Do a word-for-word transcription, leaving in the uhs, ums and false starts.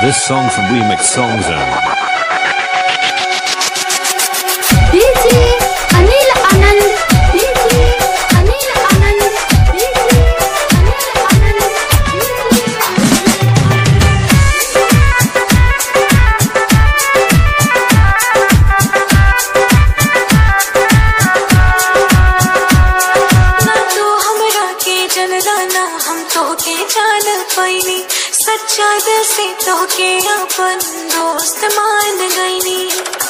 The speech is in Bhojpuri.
This song from Remix Song Zone. D J Anil Anand, D J Anil Anand, D J Anil ना तो हमरा के जनला ना हम तो के जान पैनी, सच्चा दिल से तो के अपन दोस्त मान गईनी।